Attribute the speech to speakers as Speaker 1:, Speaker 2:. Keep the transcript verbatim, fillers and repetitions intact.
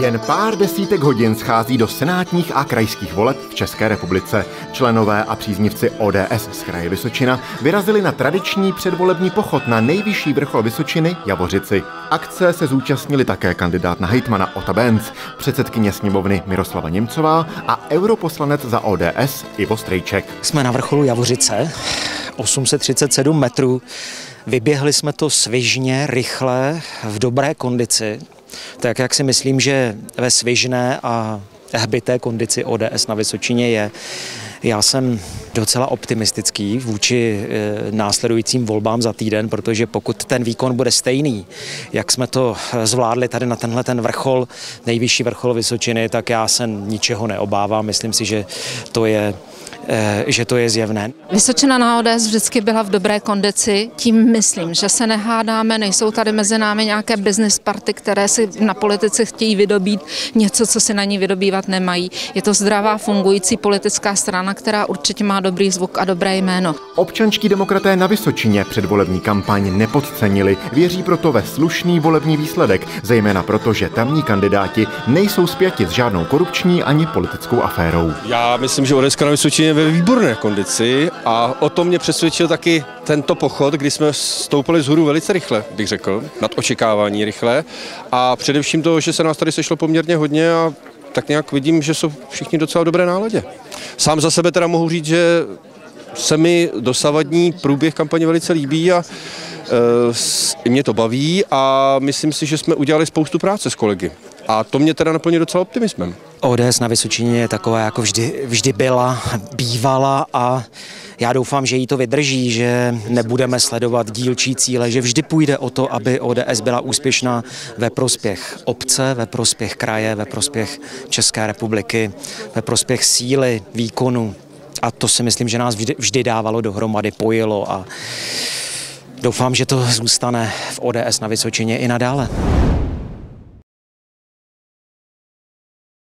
Speaker 1: Jen pár desítek hodin schází do senátních a krajských voleb v České republice. Členové a příznivci O D S z kraje Vysočina vyrazili na tradiční předvolební pochod na nejvyšší vrchol Vysočiny Javořici. Akce se zúčastnili také kandidát na hejtmana Ota Benz, předsedkyně sněmovny Miroslava Němcová a europoslanec za O D S Ivo Strejček.
Speaker 2: Jsme na vrcholu Javořice, osm set třicet sedm metrů. Vyběhli jsme to svižně, rychle, v dobré kondici. Tak jak si myslím, že ve svižné a hbité kondici O D S na Vysočině je. Já jsem docela optimistický vůči následujícím volbám za týden, protože pokud ten výkon bude stejný, jak jsme to zvládli tady na tenhle ten vrchol, nejvyšší vrchol Vysočiny, tak já se ničeho neobávám. Myslím si, že to je že to je zjevné.
Speaker 3: Vysočina na O D S vždycky byla v dobré kondici, tím myslím, že se nehádáme, nejsou tady mezi námi nějaké business party, které si na politice chtějí vydobít něco, co si na ní vydobívat nemají. Je to zdravá, fungující politická strana, která určitě má dobrý zvuk a dobré jméno.
Speaker 1: Občanští demokraté na Vysočině předvolební kampaň nepodcenili, věří proto ve slušný volební výsledek, zejména proto, že tamní kandidáti nejsou spjati s žádnou korupční ani politickou aférou.
Speaker 4: Já myslím, že O D S na Vysočině ve výborné kondici a o tom mě přesvědčil taky tento pochod, kdy jsme stoupili vzhůru velice rychle, bych řekl, nad očekávání rychle a především to, že se nás tady sešlo poměrně hodně a tak nějak vidím, že jsou všichni docela dobré náladě. Sám za sebe teda mohu říct, že se mi dosavadní průběh kampaně velice líbí a e, mě to baví a myslím si, že jsme udělali spoustu práce s kolegy. A to mě teda naplní docela optimismem.
Speaker 2: O D S na Vysočině je taková, jako vždy, vždy byla, bývala a já doufám, že jí to vydrží, že nebudeme sledovat dílčí cíle, že vždy půjde o to, aby O D S byla úspěšná ve prospěch obce, ve prospěch kraje, ve prospěch České republiky, ve prospěch síly, výkonu. A to si myslím, že nás vždy, vždy dávalo dohromady, pojilo a doufám, že to zůstane v O D S na Vysočině i nadále.